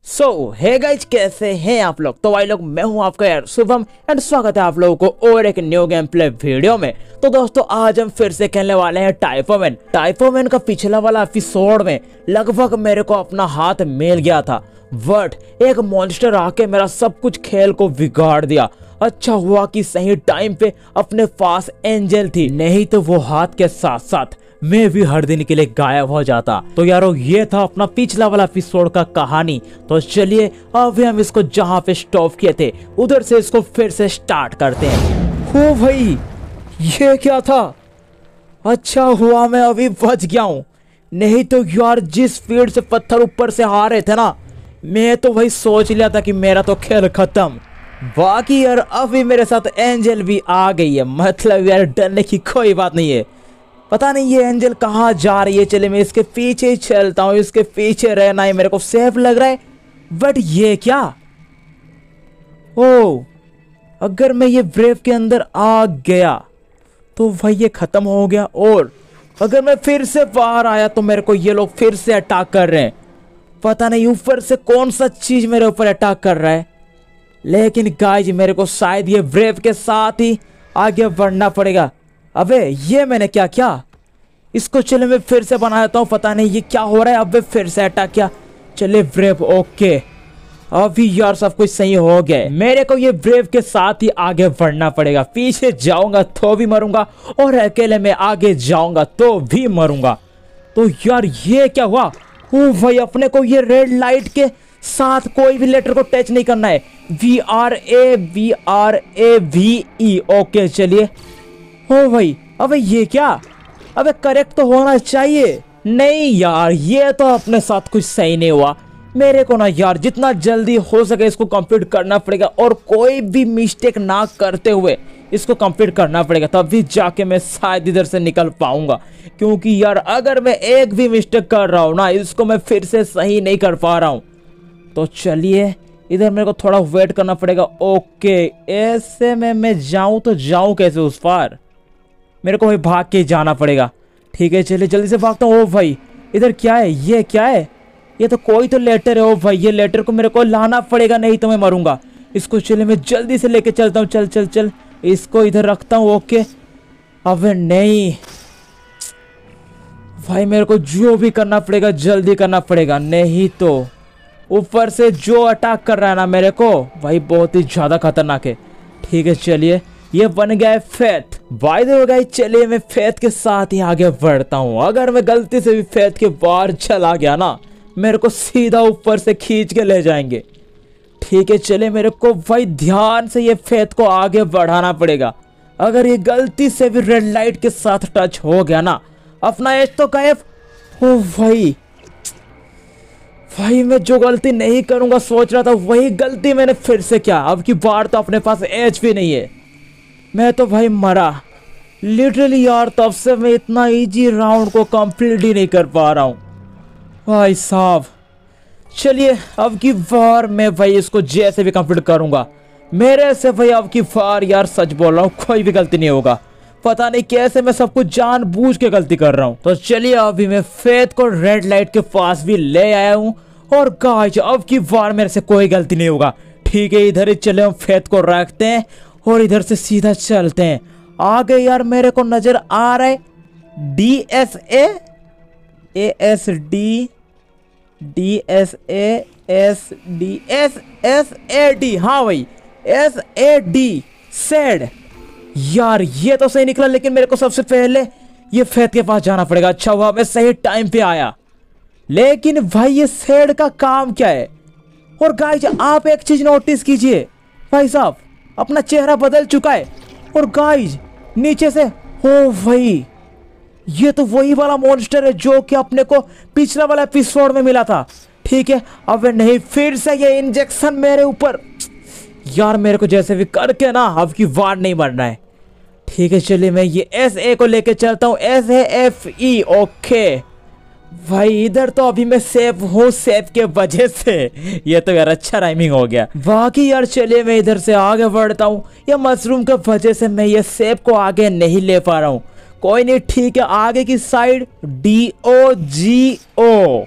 Hey guys, कैसे हैं आप लोग। तो भाई लोग, मैं हूं आपका यार शुभम एंड स्वागत है आप लोगों को और एक न्यू गेम प्ले वीडियो में। तो दोस्तों, आज हम फिर से खेलने वाले हैं टाइफोमैन। टाइफोमैन का पिछला वाला एपिसोड में लगभग मेरे को अपना हाथ मिल गया था, बट एक मॉन्स्टर आके मेरा सब कुछ खेल को बिगाड़ दिया। अच्छा हुआ कि सही टाइम पे अपने पास एंजल थी, नहीं तो वो हाथ के साथ साथ मैं भी हर दिन के लिए गायब हो जाता। तो यारो, ये था अपना पिछला वाला एपिसोड का कहानी। तो चलिए अभी हम इसको जहाँ पे स्टॉप किए थे उधर से इसको फिर से स्टार्ट करते हैं। हो भाई, ये क्या था। अच्छा हुआ मैं अभी बच गया हूँ, नहीं तो यार जिस स्पीड से पत्थर ऊपर से आ रहे थे ना, मैं तो वही सोच लिया था कि मेरा तो खेल खत्म। बाकी यार अभी मेरे साथ एंजल भी आ गई है, मतलब यार डरने की कोई बात नहीं है। पता नहीं ये एंजल कहाँ जा रही है। चले मैं इसके पीछे ही चलता हूँ, इसके पीछे रहना ही मेरे को सेफ लग रहा है। बट ये क्या, ओ अगर मैं ये ब्रेव के अंदर आ गया तो भाई ये खत्म हो गया, और अगर मैं फिर से बाहर आया तो मेरे को ये लोग फिर से अटैक कर रहे हैं। पता नहीं ऊपर से कौन सा चीज मेरे ऊपर अटैक कर रहा है, लेकिन गाइज मेरे को शायद ये ब्रेव के साथ ही आगे बढ़ना पड़ेगा। अबे ये मैंने क्या किया, इसको चले मैं फिर से बना देता हूँ। पता नहीं ये क्या हो रहा है, अबे फिर से अटैक किया। चले ब्रेव, ओके अभी यार सब कुछ सही हो गया। मेरे को ये ब्रेव के साथ ही आगे बढ़ना पड़ेगा। पीछे जाऊंगा तो भी मरूंगा, और अकेले में आगे जाऊंगा तो भी मरूंगा। तो यार ये क्या हुआ। ओ भाई, अपने को ये रेड लाइट के साथ कोई भी लेटर को टच नहीं करना है। VRAVE, ओके चलिए। हो भाई, अबे ये क्या, अबे करेक्ट तो होना चाहिए। नहीं यार, ये तो अपने साथ कुछ सही नहीं हुआ। मेरे को ना यार जितना जल्दी हो सके इसको कंप्लीट करना पड़ेगा, और कोई भी मिस्टेक ना करते हुए इसको कंप्लीट करना पड़ेगा, तभी जाके मैं शायद इधर से निकल पाऊंगा। क्योंकि यार अगर मैं एक भी मिस्टेक कर रहा हूँ ना, इसको मैं फिर से सही नहीं कर पा रहा हूँ। तो चलिए इधर मेरे को थोड़ा वेट करना पड़ेगा। ओके, ऐसे में मैं जाऊँ तो जाऊँ कैसे उस पार, मेरे को भाई भाग के जाना पड़ेगा। ठीक है चलिए जल्दी से भागता हूँ। ओ भाई इधर क्या है, ये क्या है, ये तो कोई तो लेटर है। ओ भाई ये लेटर को मेरे को लाना पड़ेगा, नहीं तो मैं मरूंगा। इसको चलिए मैं जल्दी से लेके चलता हूँ। चल चल चल, इसको इधर रखता हूँ। ओके, अबे नहीं भाई, मेरे को जो भी करना पड़ेगा जल्दी करना पड़ेगा, नहीं तो ऊपर से जो अटैक कर रहा है ना मेरे को, भाई बहुत ही ज्यादा खतरनाक है। ठीक है चलिए, ये बन गया है faith. By the way guys, चलिए मैं फेथ के साथ ही आगे बढ़ता हूँ। अगर मैं गलती से भी फेथ के बाहर चला गया ना, मेरे को सीधा ऊपर से खींच के ले जाएंगे। ठीक है चलिए, मेरे को भाई ध्यान से ये फेथ को आगे बढ़ाना पड़ेगा। अगर ये गलती से भी रेड लाइट के साथ टच हो गया ना, अपना एज तो गायब। ओ भाई मैं जो गलती नहीं करूंगा सोच रहा था, वही गलती मैंने फिर से किया। अब की बार तो अपने पास एज भी नहीं है, मैं तो भाई मरा लिटरली यार। तब से मैं इतना इजी राउंड को कंप्लीट ही नहीं कर पा रहा हूँ भाई साहब। चलिए अब की बार मैं भाई इसको जैसे भी कंप्लीट करूंगा। मेरे से भाई अब की बार यार सच बोल रहा हूँ, कोई भी गलती नहीं होगा। पता नहीं कैसे मैं सब कुछ जानबूझ के गलती कर रहा हूँ। तो चलिए अभी मैं फेथ को रेड लाइट के पास भी ले आया हूँ, और गाइस अब की बार मेरे से कोई गलती नहीं होगा। ठीक है, इधर ही चले हम फेथ को रखते हैं और इधर से सीधा चलते हैं आगे। यार मेरे को नजर आ रहा है DSA ASD DSA SD SAD, हाँ भाई SAD सेड। यार ये तो सही निकला, लेकिन मेरे को सबसे पहले ये फेथ के पास जाना पड़ेगा। अच्छा हुआ मैं सही टाइम पे आया। लेकिन भाई ये सेड का काम क्या है। और गाइस आप एक चीज नोटिस कीजिए, भाई साहब अपना चेहरा बदल चुका है। और गाइस नीचे से, हो भाई ये तो वही वाला मॉन्स्टर है जो कि अपने को पिछला वाला एपिसोड में मिला था। ठीक है, अब नहीं फिर से ये इंजेक्शन मेरे ऊपर। यार मेरे को जैसे भी करके ना अब की वार नहीं मरना है। ठीक है चलिए मैं ये SA को लेके चलता हूँ, SAFE। ओके भाई इधर तो अभी मैं सेफ हूँ, सेफ के वजह से। ये तो यार अच्छा राइमिंग हो गया। बाकी यार चलिए मैं इधर से आगे बढ़ता हूँ। ये मशरूम के वजह से मैं ये सेफ को आगे नहीं ले पा रहा हूँ। कोई नहीं, ठीक है आगे की साइड DOGO।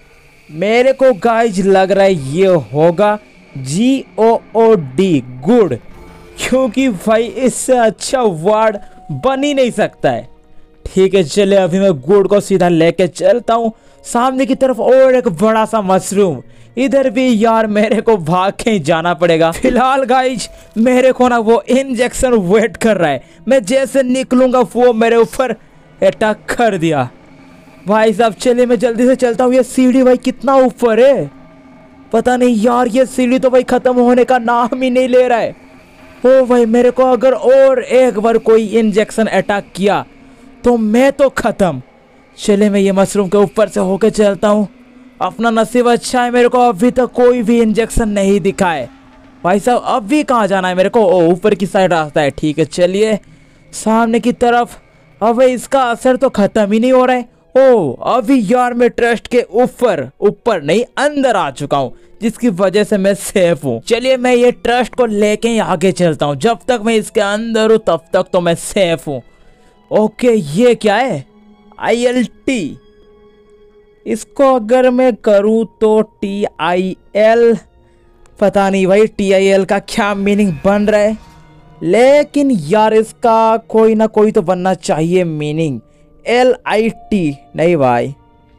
मेरे को गाइज लग रहा है ये होगा GOOD गुड, क्योंकि भाई इससे अच्छा वर्ड बन ही नहीं सकता है। ठीक है चले, अभी मैं गुड को सीधा लेके चलता हूँ सामने की तरफ। और एक बड़ा सा मशरूम, इधर भी यार मेरे को भाग के ही जाना पड़ेगा। फिलहाल गाइज मेरे को ना वो इंजेक्शन वेट कर रहा है, मैं जैसे निकलूंगा वो मेरे ऊपर अटैक कर दिया। भाई साहब चलिए मैं जल्दी से चलता हूँ। ये सीढ़ी भाई कितना ऊपर है पता नहीं यार, ये सीढ़ी तो भाई खत्म होने का नाम ही नहीं ले रहा है। ओ भाई मेरे को अगर और एक बार कोई इंजेक्शन अटैक किया तो मैं तो खत्म। चले मैं ये मशरूम के ऊपर से होके चलता हूँ। अपना नसीब अच्छा है, मेरे को अभी तक कोई भी इंजेक्शन नहीं दिखा है। भाई साहब अभी कहाँ जाना है मेरे को? ओ ऊपर की साइड रास्ता है। ठीक है चलिए सामने की तरफ। अब इसका असर तो खत्म ही नहीं हो रहा है। ओ अभी यार मैं ट्रस्ट के ऊपर नहीं अंदर आ चुका हूँ, जिसकी वजह से मैं सेफ हूँ। चलिए मैं ये ट्रस्ट को लेके ही आगे चलता हूँ। जब तक मैं इसके अंदर हूँ तब तक तो मैं सेफ हूँ। ओके ये क्या है? ILT। इसको अगर मैं करूँ तो TIL, पता नहीं भाई TIL का क्या मीनिंग बन रहा है, लेकिन यार इसका कोई ना कोई तो बनना चाहिए मीनिंग। LIT नहीं भाई,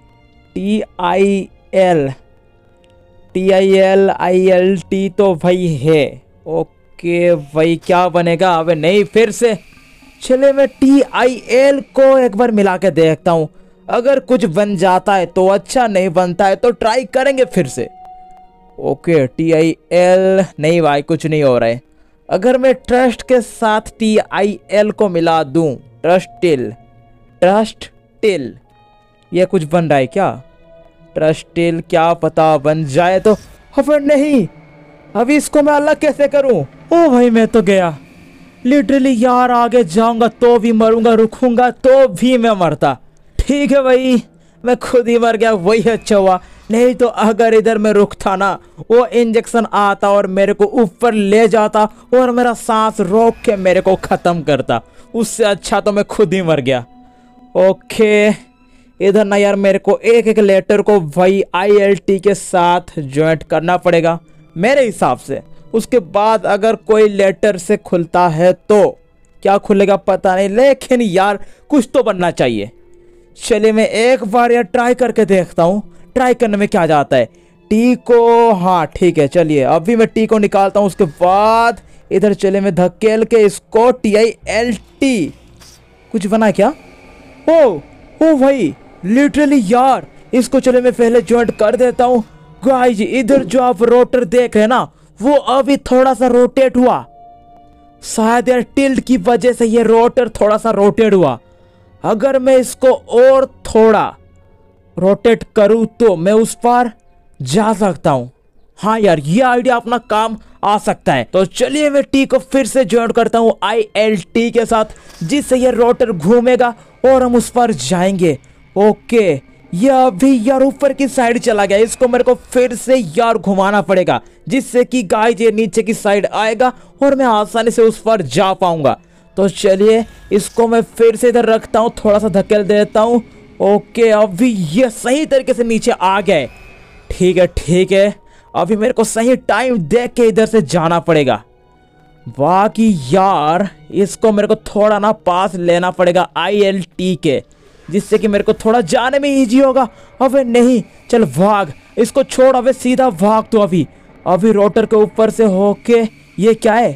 TIL ILT तो भाई है। ओके भाई क्या बनेगा? अबे नहीं, फिर से। चले मैं TIL को एक बार मिला के देखता हूँ, अगर कुछ बन जाता है तो अच्छा, नहीं बनता है तो ट्राई करेंगे फिर से। ओके TIL नहीं भाई कुछ नहीं हो रहा है। अगर मैं ट्रस्ट के साथ TIL को मिला दूं, ट्रस्ट टिल, ये कुछ बन रहा है क्या? ट्रस्ट टिल, क्या पता बन जाए तो। फिर नहीं, अभी इसको मैं अलग कैसे करूं? ओ भाई मैं तो गया लिटरली यार, आगे जाऊंगा तो भी मरूंगा, रुकूंगा तो भी मैं मरता। ठीक है भाई मैं खुद ही मर गया, वही अच्छा हुआ। नहीं तो अगर इधर मैं रुकता ना, वो इंजेक्शन आता और मेरे को ऊपर ले जाता और मेरा सांस रोक के मेरे को ख़त्म करता। उससे अच्छा तो मैं खुद ही मर गया। ओके इधर ना यार मेरे को एक एक लेटर को भाई ILT के साथ ज्वाइंट करना पड़ेगा मेरे हिसाब से। उसके बाद अगर कोई लेटर से खुलता है तो क्या खुलेगा पता नहीं, लेकिन यार कुछ तो बनना चाहिए। चलिए मैं एक बार यार ट्राई करके देखता हूँ। ट्राई करने में क्या जाता है? टी को, हाँ ठीक है चलिए अभी मैं टी को निकालता हूँ। उसके बाद इधर चले मैं धकेल के इसको TILT। कुछ बना क्या? ओ भाई लिटरली यार, इसको चले मैं पहले ज्वाइंट कर देता हूँ। गाइस इधर जो आप रोटर देख रहे हैं ना, वो अभी थोड़ा सा रोटेट हुआ। शायद यार टिल्ट की वजह से ये रोटर थोड़ा सा रोटेट हुआ। अगर मैं इसको और थोड़ा रोटेट करूं तो मैं उस पर जा सकता हूं। हाँ यार ये आइडिया अपना काम आ सकता है। तो चलिए मैं टी को फिर से ज्वाइन करता हूं ILT के साथ, जिससे ये रोटर घूमेगा और हम उस पर जाएंगे। ओके ये अभी यार ऊपर की साइड चला गया, इसको मेरे को फिर से यार घुमाना पड़ेगा, जिससे कि गाइस ये नीचे की साइड आएगा और मैं आसानी से उस पर जा पाऊंगा। तो चलिए इसको मैं फिर से इधर रखता हूँ, थोड़ा सा धकेल देता हूँ। ओके अभी ये सही तरीके से नीचे आ गए। ठीक है अभी मेरे को सही टाइम देख के इधर से जाना पड़ेगा। बाकी यार इसको मेरे को थोड़ा ना पास लेना पड़ेगा ILT के, जिससे कि मेरे को थोड़ा जाने में इजी होगा। अबे नहीं, चल भाग, इसको छोड़, अबे सीधा भाग। तो अभी रोटर के ऊपर से होके ये क्या है?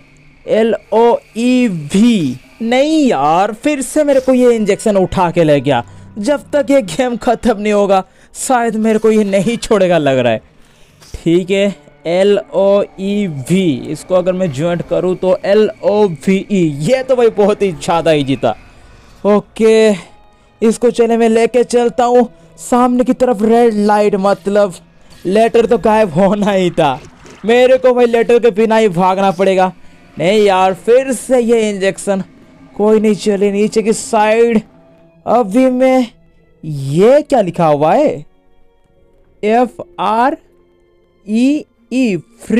LOEV। नहीं यार फिर से मेरे को ये इंजेक्शन उठा के ले गया। जब तक ये गेम खत्म नहीं होगा शायद मेरे को ये नहीं छोड़ेगा लग रहा है। ठीक है LOEV, इसको अगर मैं ज्वाइंट करूँ तो LOVE। ये तो भाई बहुत ही ज़्यादा इजी था। ओके इसको चले मैं लेके चलता हूँ सामने की तरफ। रेड लाइट मतलब लेटर तो गायब होना ही था, मेरे को भाई लेटर के बिना ही भागना पड़ेगा। नहीं यार फिर से ये इंजेक्शन, कोई नहीं चले नीचे की साइड। अभी मैं, ये क्या लिखा हुआ है? FREE,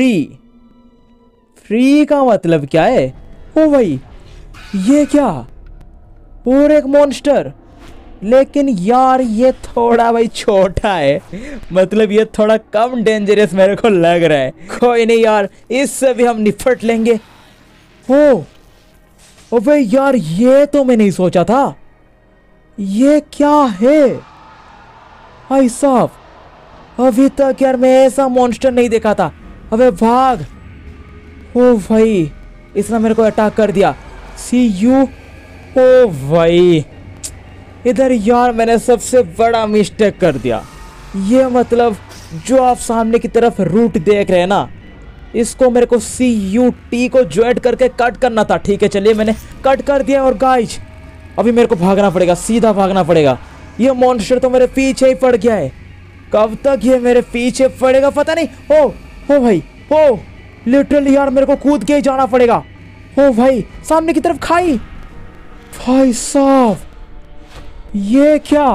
फ्री का मतलब क्या है? ओ भाई ये क्या? और एक मॉन्स्टर। लेकिन यार ये थोड़ा भाई छोटा है, मतलब ये थोड़ा कम डेंजरस मेरे को लग रहा है। कोई नहीं यार, इससे भी हम निपट लेंगे। ओ अबे यार, ये तो मैं नहीं सोचा था। ये क्या है भाई साहब, अभी तक यार मैं ऐसा मॉन्स्टर नहीं देखा था। अबे भाग। ओ भाई, इसने मेरे को अटैक कर दिया। सी यू। ओ भाई, इधर यार मैंने सबसे बड़ा मिस्टेक कर दिया। ये मतलब जो आप सामने की तरफ रूट देख रहे हैं ना, इसको मेरे को CUT को ज्वाइन करके कट करना था। ठीक है चलिए, मैंने कट कर दिया। और गाइज अभी मेरे को भागना पड़ेगा, सीधा भागना पड़ेगा। ये मॉन्स्टर तो मेरे पीछे ही पड़ गया है। कब तक ये मेरे पीछे पड़ेगा पता नहीं। ओ भाई, ओ लिटरली यार मेरे को कूद के ही जाना पड़ेगा। ओ भाई, सामने की तरफ खाई। भाई साहब, ये क्या?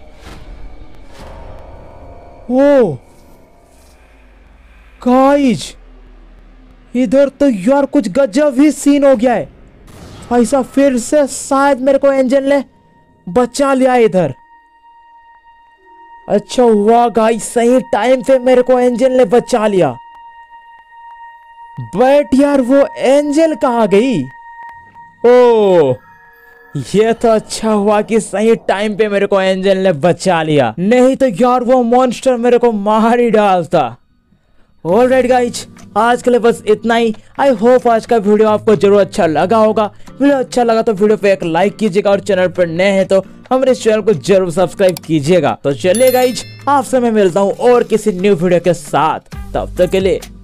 ओ गाइज, इधर तो यार कुछ गजब ही सीन हो गया है। भाई साहब, फिर से शायद मेरे को एंजल ने बचा लिया इधर। अच्छा हुआ गाइस, सही टाइम पे मेरे को एंजल ने बचा लिया। बट यार वो एंजल कहाँ गई? ओ ये तो अच्छा हुआ कि सही टाइम पे मेरे को एंजल ने बचा लिया, नहीं तो यार वो मॉन्स्टर मेरे को मार ही डालता। ऑलराइट गाइज, आज के लिए बस इतना ही। आई होप आज का वीडियो आपको जरूर अच्छा लगा होगा। वीडियो अच्छा लगा तो वीडियो पे एक लाइक कीजिएगा, और चैनल पर नए हैं तो हमारे चैनल को जरूर सब्सक्राइब कीजिएगा। तो चलिए गाइज, आपसे मैं मिलता हूँ और किसी न्यू वीडियो के साथ। तब तक के लिए